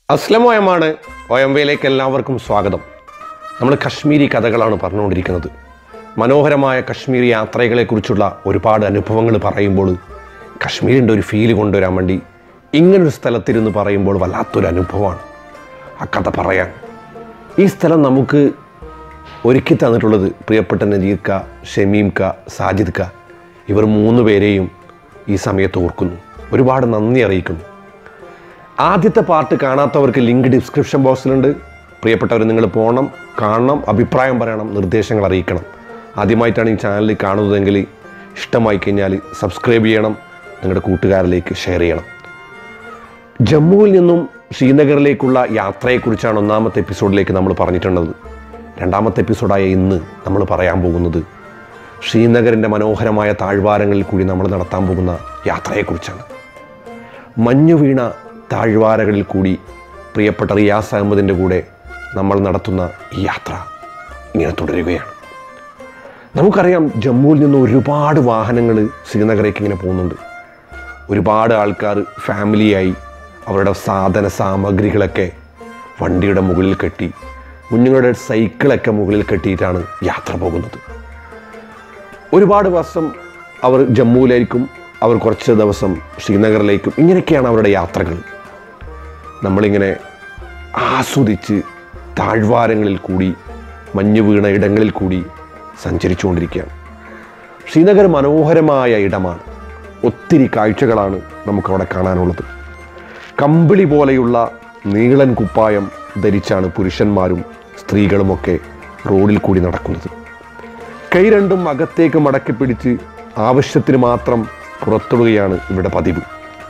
അസ്ലമോയമാണ് ഒയമ്പയിലേക്ക് എല്ലാവർക്കും സ്വാഗതം. നമ്മൾ കശ്മീരി കഥകളാണ് പറഞ്ഞുകൊണ്ടിരിക്കുന്നത്. മനോഹരമായ കശ്മീർ യാത്രകളെക്കുറിച്ചുള്ള ഒരുപാട് അനുഭവങ്ങൾ പറയുമ്പോൾ കശ്മീരിൻ്റെ ഒരു ഫീല് കൊണ്ടുവരാൻ വേണ്ടി ഇങ്ങനൊരു സ്ഥലത്തിരുന്ന് പറയുമ്പോൾ വല്ലാത്തൊരു അനുഭവമാണ് ആ കഥ പറയാൻ. ഈ സ്ഥലം നമുക്ക് ഒരുക്കി തന്നിട്ടുള്ളത് പ്രിയപ്പെട്ട നജീർ ക, ഷമീം ക, സാജിദ് ക, ഇവർ 3 പേരെയും ഈ സമയത്ത് ഓർക്കുന്നു, ഒരുപാട് നന്ദി അറിയിക്കുന്നു. ആദ്യത്തെ പാർട്ട് കാണാത്തവർക്ക് ലിങ്ക് ഡിസ്ക്രിപ്ഷൻ ബോക്സിലുണ്ട്. പ്രിയപ്പെട്ടവർ നിങ്ങൾ പോകണം, കാണണം, അഭിപ്രായം പറയണം, നിർദ്ദേശങ്ങൾ അറിയിക്കണം. ആദ്യമായിട്ടാണ് ഈ ചാനൽ കാണുന്നതെങ്കിൽ ഇഷ്ടമായി കഴിഞ്ഞാൽ സബ്സ്ക്രൈബ് ചെയ്യണം, നിങ്ങളുടെ കൂട്ടുകാരിലേക്ക് ഷെയർ ചെയ്യണം. ജമ്മുവിൽ നിന്നും ശ്രീനഗറിലേക്കുള്ള യാത്രയെക്കുറിച്ചാണ് ഒന്നാമത്തെ എപ്പിസോഡിലേക്ക് നമ്മൾ പറഞ്ഞിട്ടുള്ളത്. രണ്ടാമത്തെ എപ്പിസോഡായ ഇന്ന് നമ്മൾ പറയാൻ പോകുന്നത് ശ്രീനഗറിൻ്റെ മനോഹരമായ താഴ്വാരങ്ങളിൽ കൂടി നമ്മൾ നടത്താൻ പോകുന്ന യാത്രയെക്കുറിച്ചാണ്. മഞ്ഞു വീണ താഴ്വാരകളിൽ കൂടി പ്രിയപ്പെട്ട റിയാസ് അഹമ്മദിൻ്റെ കൂടെ നമ്മൾ നടത്തുന്ന ഈ യാത്ര ഇങ്ങനെ തുടരുകയാണ്. നമുക്കറിയാം, ജമ്മുവിൽ നിന്ന് ഒരുപാട് വാഹനങ്ങൾ ശ്രീനഗറേക്ക് ഇങ്ങനെ പോകുന്നുണ്ട്. ഒരുപാട് ആൾക്കാർ ഫാമിലിയായി അവരുടെ സാധന സാമഗ്രികളൊക്കെ വണ്ടിയുടെ മുകളിൽ കെട്ടി, കുഞ്ഞുങ്ങളുടെ സൈക്കിളൊക്കെ മുകളിൽ കെട്ടിയിട്ടാണ് യാത്ര പോകുന്നത്. ഒരുപാട് വർഷം അവർ ജമ്മുവിലായിരിക്കും, അവർ കുറച്ച് ദിവസം ശ്രീനഗറിലേക്കും, ഇങ്ങനെയൊക്കെയാണ് അവരുടെ യാത്രകൾ. നമ്മളിങ്ങനെ ആസ്വദിച്ച് താഴ്വാരങ്ങളിൽ കൂടി, മഞ്ഞ് വീണ ഇടങ്ങളിൽ കൂടി സഞ്ചരിച്ചുകൊണ്ടിരിക്കുകയാണ്. ശ്രീനഗർ മനോഹരമായ ഇടമാണ്. ഒത്തിരി കാഴ്ചകളാണ് നമുക്കവിടെ കാണാനുള്ളത്. കമ്പിളി പോലെയുള്ള നീളൻ കുപ്പായം ധരിച്ചാണ് പുരുഷന്മാരും സ്ത്രീകളുമൊക്കെ റോഡിൽ കൂടി നടക്കുന്നത്. കൈ രണ്ടും അകത്തേക്ക് മടക്കി പിടിച്ച് ആവശ്യത്തിന് മാത്രം പുറത്തിടുകയാണ് ഇവിടെ പതിവ്.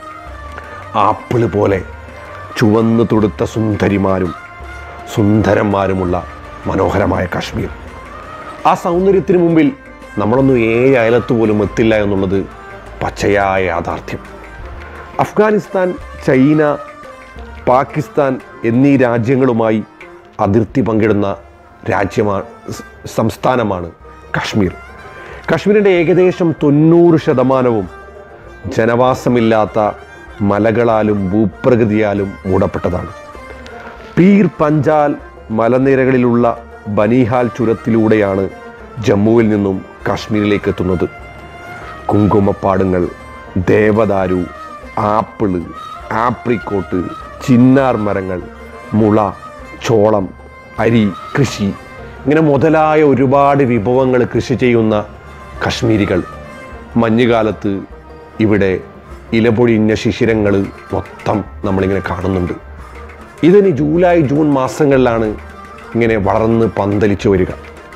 ആപ്പിള് പോലെ ചുവന്നു തൊടുത്ത സുന്ദരിമാരും സുന്ദരന്മാരുമുള്ള മനോഹരമായ കാശ്മീർ. ആ സൗന്ദര്യത്തിന് മുമ്പിൽ നമ്മളൊന്നും അയലത്ത് പോലും എത്തില്ല എന്നുള്ളത് പച്ചയായ യാഥാർത്ഥ്യം. അഫ്ഗാനിസ്ഥാൻ, ചൈന, പാകിസ്ഥാൻ എന്നീ രാജ്യങ്ങളുമായി അതിർത്തി പങ്കിടുന്ന സംസ്ഥാനമാണ് കാശ്മീർ. കാശ്മീരിൻ്റെ ഏകദേശം 90% ജനവാസമില്ലാത്ത മലകളാലും ഭൂപ്രകൃതിയാലും മൂടപ്പെട്ടതാണ്. പീർ പഞ്ചാൽ മലനിരകളിലുള്ള ബനിഹാൽ ചുരത്തിലൂടെയാണ് ജമ്മുവിൽ നിന്നും കാശ്മീരിലേക്ക് എത്തുന്നത്. കുങ്കുമപ്പാടങ്ങൾ, ദേവദാരു, ആപ്പിള്, ആപ്രിക്കോട്ട്, ചിന്നാർ മരങ്ങൾ, മുള, ചോളം, അരി കൃഷി, ഇങ്ങനെ മുതലായ ഒരുപാട് വിഭവങ്ങൾ കൃഷി ചെയ്യുന്ന കശ്മീരികൾ. മഞ്ഞുകാലത്ത് ഇവിടെ ഇലപൊഴിഞ്ഞ ശിശിരങ്ങൾ മൊത്തം നമ്മളിങ്ങനെ കാണുന്നുണ്ട്. ഇതിന് ജൂലൈ, ജൂൺ മാസങ്ങളിലാണ് ഇങ്ങനെ വളർന്ന് പന്തലിച്ചു വരിക.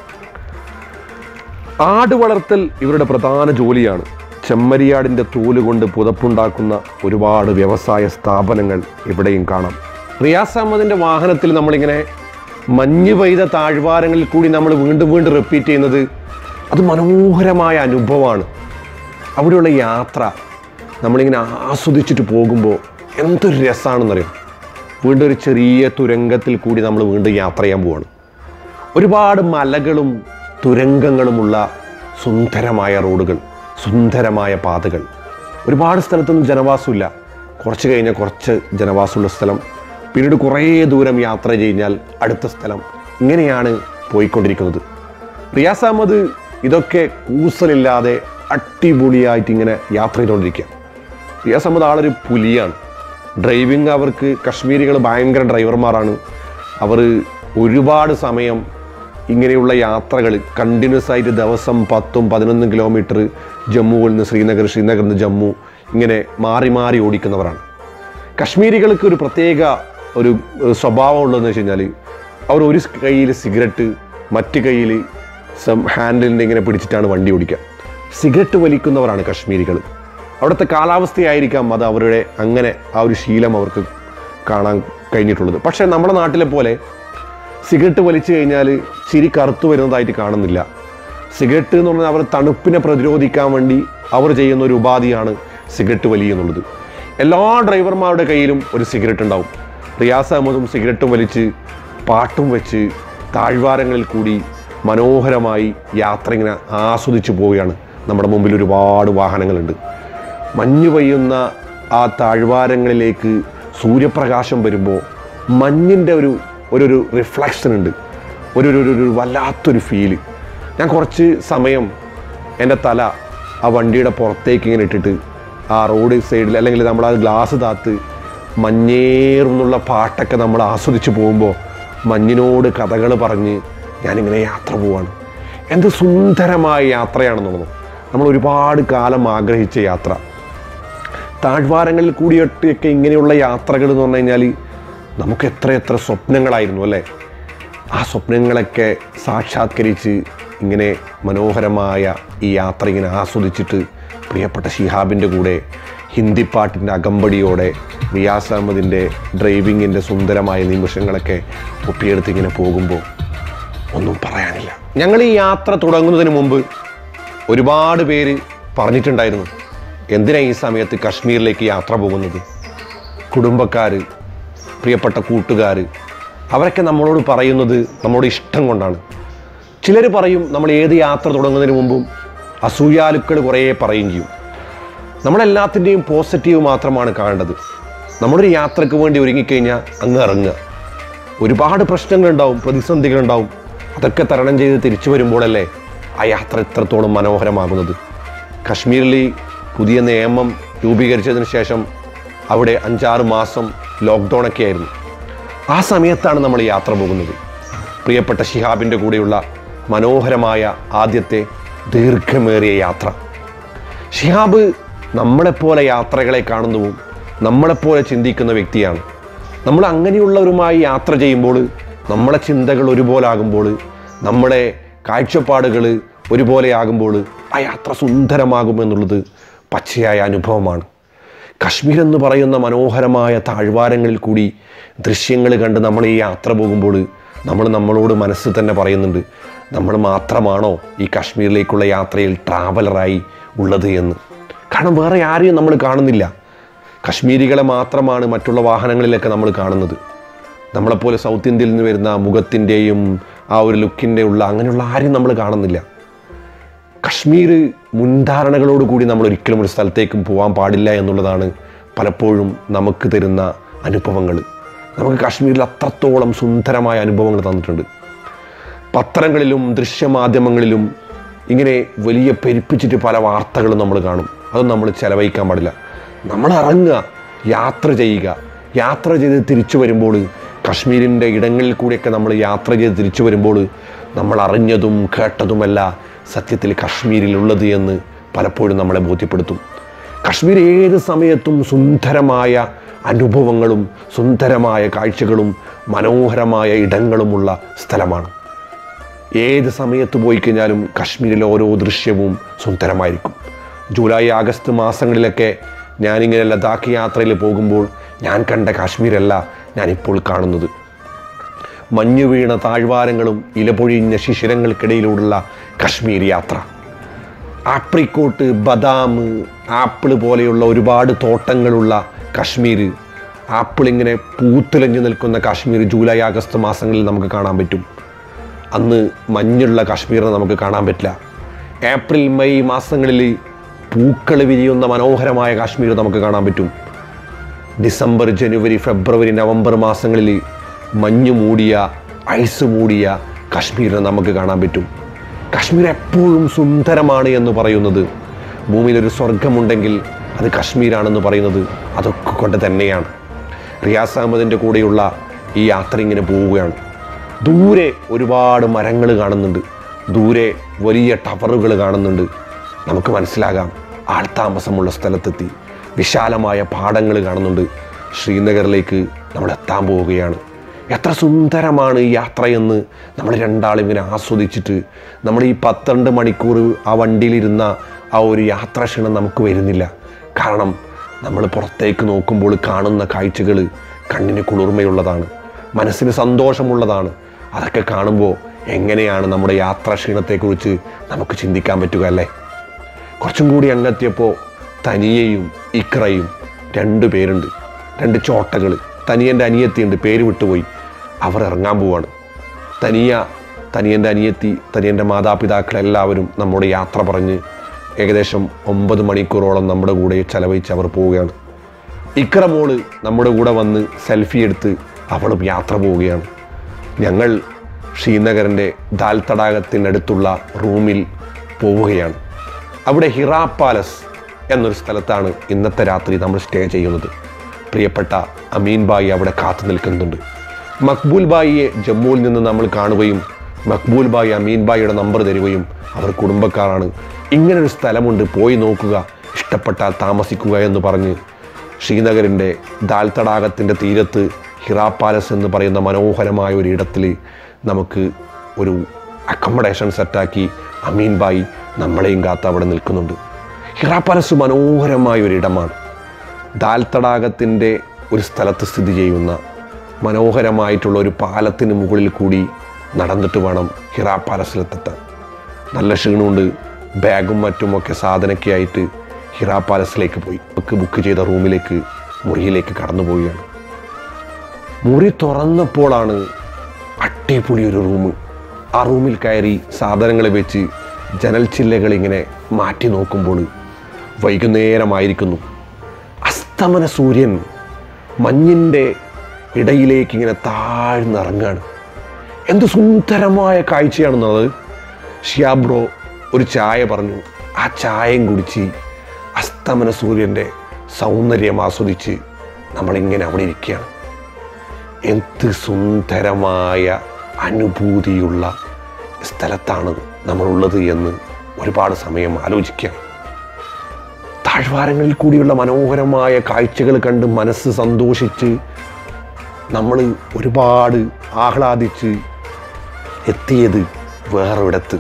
ആട് വളർത്തൽ ഇവരുടെ പ്രധാന ജോലിയാണ്. ചെമ്മരിയാടിൻ്റെ തോല് കൊണ്ട് പുതപ്പുണ്ടാക്കുന്ന ഒരുപാട് വ്യവസായ സ്ഥാപനങ്ങൾ ഇവിടെയും കാണാം. റിയാസ് അഹമ്മദിൻ്റെ വാഹനത്തിൽ നമ്മളിങ്ങനെ മഞ്ഞ് പെയ്ത താഴ്വാരങ്ങളിൽ കൂടി നമ്മൾ വീണ്ടും വീണ്ടും റിപ്പീറ്റ് ചെയ്യുന്നത് അത് മനോഹരമായ അനുഭവമാണ്. അവിടെയുള്ള യാത്ര നമ്മളിങ്ങനെ ആസ്വദിച്ചിട്ട് പോകുമ്പോൾ എന്തൊരു രസമാണെന്നറിയാം. വീണ്ടും ഒരു ചെറിയ തുരങ്കത്തിൽ കൂടി നമ്മൾ വീണ്ടും യാത്ര ചെയ്യാൻ പോവാണ്. ഒരുപാട് മലകളും തുരങ്കങ്ങളുമുള്ള സുന്ദരമായ റോഡുകൾ, സുന്ദരമായ പാതകൾ. ഒരുപാട് സ്ഥലത്തൊന്നും ജനവാസമില്ല. കുറച്ച് കഴിഞ്ഞാൽ കുറച്ച് ജനവാസമുള്ള സ്ഥലം, പിന്നീട് കുറേ ദൂരം യാത്ര കഴിഞ്ഞാൽ അടുത്ത സ്ഥലം. ഇങ്ങനെയാണ് പോയിക്കൊണ്ടിരിക്കുന്നത്. റിയാസ് അഹമ്മദ് ഇതൊക്കെ കൂസലില്ലാതെ അടിപൊളിയായിട്ട് ഇങ്ങനെ യാത്ര ചെയ്തുകൊണ്ടിരിക്കുക. റിയാസ് അഹമ്മദ് ആളൊരു പുലിയാണ്. ഡ്രൈവിങ് അവർക്ക് കശ്മീരികൾ ഭയങ്കര ഡ്രൈവർമാരാണ്. അവർ ഒരുപാട് സമയം ഇങ്ങനെയുള്ള യാത്രകൾ കണ്ടിന്യൂസ് ആയിട്ട് ദിവസം 10-11 കിലോമീറ്റർ ജമ്മുവിൽ നിന്ന് ശ്രീനഗർ, ശ്രീനഗറിൽ നിന്ന് ജമ്മു, ഇങ്ങനെ മാറി മാറി ഓടിക്കുന്നവരാണ്. കശ്മീരികൾക്ക് ഒരു പ്രത്യേക ഒരു സ്വഭാവം ഉള്ളതെന്ന് വെച്ച് കഴിഞ്ഞാൽ അവർ ഒരു കയ്യിൽ സിഗരറ്റ്, മറ്റു കയ്യിൽ ഹാൻഡിലിൻ്റെ ഇങ്ങനെ പിടിച്ചിട്ടാണ് വണ്ടി ഓടിക്കുക. സിഗരറ്റ് വലിക്കുന്നവരാണ് കശ്മീരികൾ. അവിടുത്തെ കാലാവസ്ഥയായിരിക്കാം അത് അവരുടെ അങ്ങനെ ആ ഒരു ശീലം അവർക്ക് കാണാൻ കഴിഞ്ഞിട്ടുള്ളത്. പക്ഷേ നമ്മുടെ നാട്ടിലെ പോലെ സിഗരറ്റ് വലിച്ചു കഴിഞ്ഞാൽ ചിരി കറുത്തു വരുന്നതായിട്ട് കാണുന്നില്ല. സിഗരറ്റ് എന്ന് പറഞ്ഞാൽ അവർ തണുപ്പിനെ പ്രതിരോധിക്കാൻ വേണ്ടി അവർ ചെയ്യുന്ന ഒരു ഉപാധിയാണ് സിഗരറ്റ് വലി എന്നുള്ളത്. എല്ലാ ഡ്രൈവർമാരുടെ കയ്യിലും ഒരു സിഗരറ്റ് ഉണ്ടാവും. റിയാസ് അഹമ്മദും സിഗരറ്റും വലിച്ച് പാട്ടും വെച്ച് താഴ്വാരങ്ങളിൽ കൂടി മനോഹരമായി യാത്ര ഇങ്ങനെ ആസ്വദിച്ചു പോവുകയാണ്. നമ്മുടെ മുമ്പിൽ ഒരുപാട് വാഹനങ്ങളുണ്ട്. മഞ്ഞു പെയ്യുന്ന ആ താഴ്വാരങ്ങളിലേക്ക് സൂര്യപ്രകാശം വരുമ്പോൾ മഞ്ഞിൻ്റെ ഒരു റിഫ്ലക്ഷൻ ഉണ്ട്, ഒരു വല്ലാത്തൊരു ഫീല്. ഞാൻ കുറച്ച് സമയം എൻ്റെ തല ആ വണ്ടിയുടെ പുറത്തേക്ക് ഇങ്ങനെ ഇട്ടിട്ട് ആ റോഡ് സൈഡിൽ അല്ലെങ്കിൽ നമ്മൾ ആ ഗ്ലാസ് താത്ത് മഞ്ഞേറുന്നുള്ള പാട്ടൊക്കെ നമ്മൾ ആസ്വദിച്ച് പോകുമ്പോൾ മഞ്ഞിനോട് കഥകൾ പറഞ്ഞ് ഞാനിങ്ങനെ യാത്ര പോവാണ്. എന്ത് സുന്ദരമായ യാത്രയാണെന്നുള്ളത്. നമ്മൾ ഒരുപാട് കാലം ആഗ്രഹിച്ച യാത്ര. താഴ്വാരങ്ങളിൽ കൂടിയൊക്കെ ഇങ്ങനെയുള്ള യാത്രകൾ എന്ന് പറഞ്ഞു കഴിഞ്ഞാൽ നമുക്ക് എത്ര സ്വപ്നങ്ങളായിരുന്നു അല്ലേ. ആ സ്വപ്നങ്ങളൊക്കെ സാക്ഷാത്കരിച്ച് ഇങ്ങനെ മനോഹരമായ ഈ യാത്ര ഇങ്ങനെ ആസ്വദിച്ചിട്ട് പ്രിയപ്പെട്ട ശിഹാബിൻ്റെ കൂടെ ഹിന്ദി പാട്ടിൻ്റെ അകമ്പടിയോടെ റിയാസ് അഹമ്മദിൻ്റെ ഡ്രൈവിങ്ങിൻ്റെ സുന്ദരമായ നിമിഷങ്ങളൊക്കെ ഒപ്പിയെടുത്ത് ഇങ്ങനെ പോകുമ്പോൾ ഒന്നും പറയാനില്ല. ഞങ്ങൾ ഈ യാത്ര തുടങ്ങുന്നതിന് മുമ്പ് ഒരുപാട് പേര് പറഞ്ഞിട്ടുണ്ടായിരുന്നു, എന്തിനാണ് ഈ സമയത്ത് കശ്മീരിലേക്ക് യാത്ര പോകുന്നത്. കുടുംബക്കാർ, പ്രിയപ്പെട്ട കൂട്ടുകാർ, അവരൊക്കെ നമ്മളോട് പറയുന്നത് നമ്മളോട് ഇഷ്ടം കൊണ്ടാണ്. ചിലർ പറയും നമ്മൾ ഏത് യാത്ര തുടങ്ങുന്നതിന് മുമ്പും അസൂയാലുക്കൾ കുറേ പറയും ചെയ്യും. നമ്മളെല്ലാത്തിൻ്റെയും പോസിറ്റീവ് മാത്രമാണ് കാണേണ്ടത്. നമ്മളൊരു യാത്രയ്ക്ക് വേണ്ടി ഒരുങ്ങിക്കഴിഞ്ഞാൽ അങ്ങ് ഇറങ്ങുക. ഒരുപാട് പ്രശ്നങ്ങളുണ്ടാവും, പ്രതിസന്ധികളുണ്ടാവും. അതൊക്കെ തരണം ചെയ്ത് തിരിച്ചു വരുമ്പോഴല്ലേ ആ യാത്ര ഇത്രത്തോളം മനോഹരമാകുന്നത്. കശ്മീരിൽ പുതിയ നിയമം രൂപീകരിച്ചതിന് ശേഷം അവിടെ 5-6 മാസം ലോക്ക്ഡൗണൊക്കെ ആയിരുന്നു. ആ സമയത്താണ് നമ്മൾ യാത്ര പോകുന്നത്. പ്രിയപ്പെട്ട ശിഹാബിൻ്റെ കൂടെയുള്ള മനോഹരമായ ആദ്യത്തെ ദീർഘമേറിയ യാത്ര. ശിഹാബ് നമ്മളെപ്പോലെ യാത്രകളെ കാണുന്നതും നമ്മളെപ്പോലെ ചിന്തിക്കുന്ന വ്യക്തിയാണ്. നമ്മൾ അങ്ങനെയുള്ളവരുമായി യാത്ര ചെയ്യുമ്പോൾ നമ്മളെ ചിന്തകൾ ഒരുപോലെ ആകുമ്പോൾ, നമ്മുടെ കാഴ്ചപ്പാടുകൾ ഒരുപോലെ ആകുമ്പോൾ ആ യാത്ര സുന്ദരമാകുമെന്നുള്ളത് പച്ചയായ അനുഭവമാണ്. കശ്മീർ എന്ന് പറയുന്ന മനോഹരമായ താഴ്വാരങ്ങളിൽ കൂടി ദൃശ്യങ്ങൾ കണ്ട് നമ്മൾ ഈ യാത്ര പോകുമ്പോൾ നമ്മളോട് മനസ്സ് തന്നെ പറയുന്നുണ്ട്, നമ്മൾ മാത്രമാണോ ഈ കശ്മീരിലേക്കുള്ള യാത്രയിൽ ട്രാവലറായി ഉള്ളത് എന്ന്. കാരണം വേറെ ആരെയും നമ്മൾ കാണുന്നില്ല. കശ്മീരികളെ മാത്രമാണ് മറ്റുള്ള വാഹനങ്ങളിലൊക്കെ നമ്മൾ കാണുന്നത്. നമ്മളെപ്പോലെ സൗത്ത് ഇന്ത്യയിൽ നിന്ന് വരുന്ന മുഖത്തിൻ്റെയും ആ ഒരു ലുക്കിൻ്റെ ഉള്ള അങ്ങനെയുള്ള ആരെയും നമ്മൾ കാണുന്നില്ല. കശ്മീർ മുൻധാരണകളോട് കൂടി നമ്മൾ ഒരിക്കലും ഒരു സ്ഥലത്തേക്കും പോകാൻ പാടില്ല എന്നുള്ളതാണ് പലപ്പോഴും നമുക്ക് തരുന്ന അനുഭവങ്ങൾ. നമുക്ക് കശ്മീരിൽ അത്രത്തോളം സുന്ദരമായ അനുഭവങ്ങൾ തന്നിട്ടുണ്ട്. പത്രങ്ങളിലും ദൃശ്യമാധ്യമങ്ങളിലും ഇങ്ങനെ വലിയ പെരുപ്പിച്ചിട്ട് പല വാർത്തകളും നമ്മൾ കാണും. അതൊന്നും നമ്മൾ ചെലവഴിക്കാൻ പാടില്ല. നമ്മൾ ഇറങ്ങുക, യാത്ര ചെയ്യുക. യാത്ര ചെയ്ത് തിരിച്ചു വരുമ്പോൾ കശ്മീരിൻ്റെ ഇടങ്ങളിൽ കൂടിയൊക്കെ നമ്മൾ യാത്ര ചെയ്ത് തിരിച്ചു വരുമ്പോൾ നമ്മൾ അറിഞ്ഞതും കേട്ടതുമല്ല സത്യത്തിൽ കശ്മീരിലുള്ളത് എന്ന് പലപ്പോഴും നമ്മളെ ബോധ്യപ്പെടുത്തും. കശ്മീർ ഏത് സമയത്തും സുന്ദരമായ അനുഭവങ്ങളും സുന്ദരമായ കാഴ്ചകളും മനോഹരമായ ഇടങ്ങളുമുള്ള സ്ഥലമാണ്. ഏത് സമയത്ത് പോയി കഴിഞ്ഞാലും കശ്മീരിലെ ഓരോ ദൃശ്യവും സുന്ദരമായിരിക്കും. ജൂലൈ ആഗസ്റ്റ് മാസങ്ങളിലൊക്കെ ഞാനിങ്ങനെ ലഡാക്ക് യാത്രയിൽ പോകുമ്പോൾ ഞാൻ കണ്ട കാശ്മീരല്ല ഞാനിപ്പോൾ കാണുന്നത്. മഞ്ഞു വീണ താഴ്വാരങ്ങളും ഇലപൊഴിഞ്ഞ ശിശിരങ്ങൾക്കിടയിലൂടെയുള്ള കശ്മീർ യാത്ര. ആപ്രിക്കോട്ട്, ബദാം, ആപ്പിൾ പോലെയുള്ള ഒരുപാട് തോട്ടങ്ങളുള്ള കശ്മീർ. ആപ്പിൾ ഇങ്ങനെ പൂത്തുലഞ്ഞു നിൽക്കുന്ന കാശ്മീർ ജൂലൈ ആഗസ്റ്റ് മാസങ്ങളിൽ നമുക്ക് കാണാൻ പറ്റും. അന്ന് മഞ്ഞുള്ള കാശ്മീരിനെ നമുക്ക് കാണാൻ പറ്റില്ല. ഏപ്രിൽ മെയ് മാസങ്ങളിൽ പൂക്കൾ വിരിയുന്ന മനോഹരമായ കാശ്മീർ നമുക്ക് കാണാൻ പറ്റും. ഡിസംബർ, ജനുവരി, ഫെബ്രുവരി, നവംബർ മാസങ്ങളിൽ മഞ്ഞ് മൂടിയ, ഐസ് മൂടിയ കശ്മീരിനെ നമുക്ക് കാണാൻ പറ്റും. കശ്മീർ എപ്പോഴും സുന്ദരമാണ് എന്ന് പറയുന്നത്, ഭൂമിയിലൊരു സ്വർഗമുണ്ടെങ്കിൽ അത് കശ്മീരാണെന്ന് പറയുന്നത് അതൊക്കെ കൊണ്ട് തന്നെയാണ്. റിയാസ് അഹമ്മദിൻ്റെ കൂടെയുള്ള ഈ യാത്ര ഇങ്ങനെ പോവുകയാണ്. ദൂരെ ഒരുപാട് മരങ്ങൾ കാണുന്നുണ്ട്, ദൂരെ വലിയ ടവറുകൾ കാണുന്നുണ്ട്. നമുക്ക് മനസ്സിലാകാം ആൾത്താമസമുള്ള സ്ഥലത്തെത്തി. വിശാലമായ പാടങ്ങൾ കാണുന്നുണ്ട്. ശ്രീനഗറിലേക്ക് നമ്മൾ എത്താൻ പോവുകയാണ്. എത്ര സുന്ദരമാണ് ഈ യാത്രയെന്ന് നമ്മൾ രണ്ടാളും ഇങ്ങനെ ആസ്വദിച്ചിട്ട് നമ്മൾ ഈ 12 മണിക്കൂർ ആ വണ്ടിയിലിരുന്ന ആ ഒരു യാത്രാക്ഷീണം നമുക്ക് വരുന്നില്ല. കാരണം നമ്മൾ പുറത്തേക്ക് നോക്കുമ്പോൾ കാണുന്ന കാഴ്ചകൾ കണ്ണിന് കുളിർമയുള്ളതാണ്, മനസ്സിന് സന്തോഷമുള്ളതാണ്. അതൊക്കെ കാണുമ്പോൾ എങ്ങനെയാണ് നമ്മുടെ യാത്രാക്ഷീണത്തെക്കുറിച്ച് നമുക്ക് ചിന്തിക്കാൻ പറ്റുക അല്ലേ. കുറച്ചും കൂടി അങ്ങെത്തിയപ്പോൾ തനിയയും ഇക്രയും 2 പേരുണ്ട്, 2 ചോട്ടകൾ. തനിയൻ്റെ അനിയത്തിയുണ്ട്, പേര് വിട്ടുപോയി. അവർ ഇറങ്ങാൻ പോവാണ്. തനിയൻ്റെ അനിയത്തി, തനിയൻ്റെ മാതാപിതാക്കളെല്ലാവരും നമ്മുടെ യാത്ര പറഞ്ഞ് ഏകദേശം 9 മണിക്കൂറോളം നമ്മുടെ കൂടെ ചെലവഴിച്ച് അവർ പോവുകയാണ്. ഇക്ര മോള് നമ്മുടെ കൂടെ വന്ന് സെൽഫി എടുത്ത് അവളും യാത്ര പോവുകയാണ്. ഞങ്ങൾ ശ്രീനഗറിൻ്റെ ദാൽ തടാകത്തിനടുത്തുള്ള റൂമിൽ പോവുകയാണ്. അവിടെ ഹിറ പാലസ് എന്നൊരു സ്ഥലത്താണ് ഇന്നത്തെ രാത്രി നമ്മൾ സ്റ്റേ ചെയ്യുന്നത്. പ്രിയപ്പെട്ട അമീൻ ബായി അവിടെ കാത്തു നിൽക്കുന്നുണ്ട്. മക്ബൂൽ ബായിയെ ജമ്മുവിൽ നിന്ന് നമ്മൾ കാണുകയും മക്ബൂൽ ബായി അമീൻ ബായിയുടെ നമ്പർ തരികയും അവർ കുടുംബക്കാരാണ്, ഇങ്ങനൊരു സ്ഥലമുണ്ട്, പോയി നോക്കുക, ഇഷ്ടപ്പെട്ടാൽ താമസിക്കുക എന്ന് പറഞ്ഞ് ശ്രീനഗറിൻ്റെ ദാൽ തടാകത്തിൻ്റെ തീരത്ത് ഹിറ പാലസ് എന്ന് പറയുന്ന മനോഹരമായ ഒരു ഇടത്തിൽ നമുക്ക് ഒരു അക്കോമഡേഷൻ സെറ്റാക്കി അമീൻ ബായി നമ്മളെയും കാത്ത് അവിടെ നിൽക്കുന്നുണ്ട്. ഹിറ പാലസ് മനോഹരമായ ഒരിടമാണ്. ദാൽ തടാകത്തിൻ്റെ ഒരു സ്ഥലത്ത് സ്ഥിതി ചെയ്യുന്ന മനോഹരമായിട്ടുള്ള ഒരു പാലത്തിന് മുകളിൽ കൂടി നടന്നിട്ട് വേണം ഹിറ പാലസിലെത്താൻ. നല്ല ക്ഷീണമുണ്ട്. ബാഗും മറ്റുമൊക്കെ സാധനമൊക്കെ ആയിട്ട് ഹിറ പാലസിലേക്ക് പോയി. ബുക്ക് ചെയ്ത റൂമിലേക്ക്, മുറിയിലേക്ക് കടന്നു പോവുകയാണ്. മുറി തുറന്നപ്പോഴാണ് അടിപൊളി ഒരു റൂം. ആ റൂമിൽ കയറി സാധനങ്ങൾ വെച്ച് ജനൽ ചില്ലകളിങ്ങനെ മാറ്റി നോക്കുമ്പോൾ വൈകുന്നേരമായിരിക്കുന്നു. അസ്തമന സൂര്യൻ മഞ്ഞിൻ്റെ ഇടയിലേക്ക് ഇങ്ങനെ താഴ്ന്നിറങ്ങാണ്. എന്ത് സുന്ദരമായ കാഴ്ചയാണെന്നത്. ഷിയാബ്രോ ഒരു ചായ പറഞ്ഞു. ആ ചായയും കുടിച്ച് അസ്തമന സൂര്യൻ്റെ സൗന്ദര്യം ആസ്വദിച്ച് നമ്മളിങ്ങനെ അവിടെ ഇരിക്കുകയാണ്. എന്ത് സുന്ദരമായ അനുഭൂതിയുള്ള സ്ഥലത്താണ് നമ്മളുള്ളത് എന്ന് ഒരുപാട് സമയം ആലോചിക്കാം. താഴ്വാരങ്ങളിൽ കൂടിയുള്ള മനോഹരമായ കാഴ്ചകൾ കണ്ട് മനസ്സ് സന്തോഷിച്ച് നമ്മൾ ഒരുപാട് ആഹ്ലാദിച്ച് എത്തിയത് വേറൊരിടത്ത്.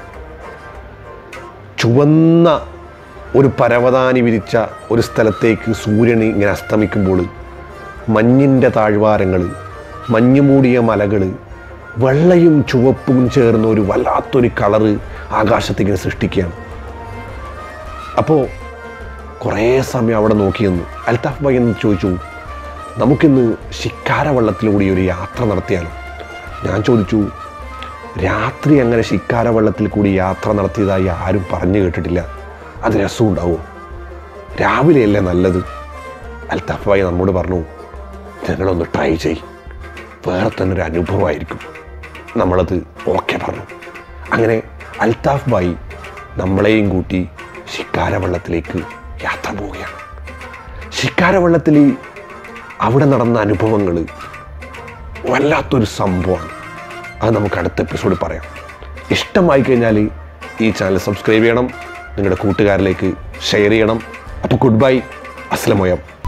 ചുവന്ന ഒരു പരവതാനി വിരിച്ച ഒരു സ്ഥലത്തേക്ക് സൂര്യൻ ഇങ്ങനെ അസ്തമിക്കുമ്പോൾ മഞ്ഞിൻ്റെ താഴ്വാരങ്ങൾ, മഞ്ഞുമൂടിയ മലകൾ, വെള്ളയും ചുവപ്പും ചേർന്ന ഒരു വല്ലാത്തൊരു കളറ് ആകാശത്തിങ്ങനെ സൃഷ്ടിക്കുകയാണ്. അപ്പോൾ കുറേ സമയം അവിടെ നോക്കിയെന്നു. അൽത്താഫ് ഭായി എന്ന് ചോദിച്ചു, നമുക്കിന്ന് ശിക്കാര വള്ളത്തിലൂടെ ഒരു യാത്ര നടത്തിയാലോ? ഞാൻ ചോദിച്ചു, രാത്രി അങ്ങനെ ശിക്കാര വള്ളത്തിൽ കൂടി യാത്ര നടത്തിയതായി ആരും പറഞ്ഞു കേട്ടിട്ടില്ല, അത് രസമുണ്ടാവുമോ? രാവിലെയല്ലേ നല്ലത്? അൽത്താഫ് ഭായി നമ്മോട് പറഞ്ഞു, ഞങ്ങളൊന്ന് ട്രൈ ചെയ്യും, വേറെ തന്നെ ഒരു അനുഭവമായിരിക്കും. നമ്മളത് ഓക്കെ പറഞ്ഞു. അങ്ങനെ അൽത്താഫ് ഭായി നമ്മളെയും കൂട്ടി ശിക്കാര വള്ളത്തിലേക്ക് യാത്ര പോവുകയാണ്. ശിക്കാര വള്ളത്തിൽ അവിടെ നടന്ന അനുഭവങ്ങൾ വല്ലാത്തൊരു സംഭവമാണ്. അത് നമുക്ക് അടുത്ത എപ്പിസോഡിൽ പറയാം. ഇഷ്ടമായി കഴിഞ്ഞാൽ ഈ ചാനൽ സബ്സ്ക്രൈബ് ചെയ്യണം, നിങ്ങളുടെ കൂട്ടുകാരിലേക്ക് ഷെയർ ചെയ്യണം. അപ്പോൾ ഗുഡ് ബൈ, അസ്സലാമു അലൈക്കും.